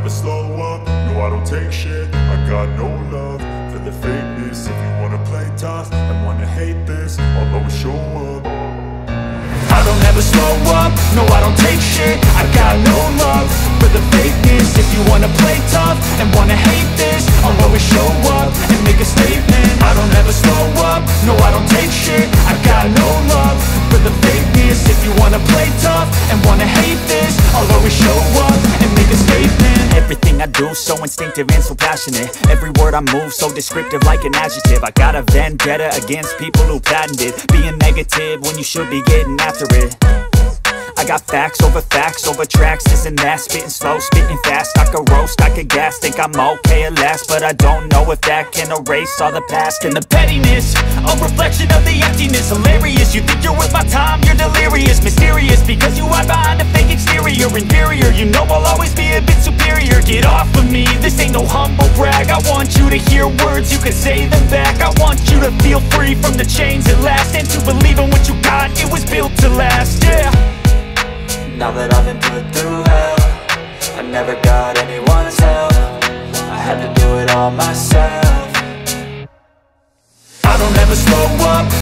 never slow up, no I don't take shit. I got no love for the fakeness. If you wanna play tough and wanna hate this, I'll always show up. I don't ever slow up, no I don't take shit. I got no love for the fakeness. If you wanna play tough and wanna hate this, I'll always show up and make a statement. I don't ever slow up, no I don't take shit. I got no love for the fakeness. If you wanna play tough and wanna hate this, I'll always show up and make a statement. Everything I do so instinctive and so passionate. Every word I move so descriptive like an adjective. I got a vendetta against people who patented being negative when you should be getting after it. I got facts over tracks, this and that. Spitting slow, spitting fast. I could roast, I could gas. Think I'm okay at last, but I don't know if that can erase all the past. And the pettiness, a reflection of the emptiness. Hilarious, you think you're worth my time, you're delirious. Mysterious, because you hide behind a fake exterior. Inferior, you know I'll always be a bit superior. Get off of me, this ain't no humble brag. I want you to hear words, you can say them back. I want you to feel free from the chains at last, and to believe in what you got, it was built to last, yeah. Now that I've been put through hell, I never got anyone's help. I had to do it all myself.